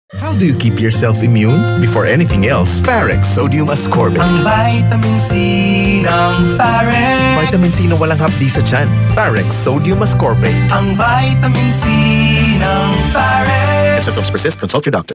How do you keep yourself immune? Before anything else, pharex sodium ascorbate. Ang vitamin C ng pharex. Vitamin C na walang hapdi sa tiyan. Pharex sodium ascorbate. Ang vitamin C ng pharex. If symptoms persist, consult your doctor.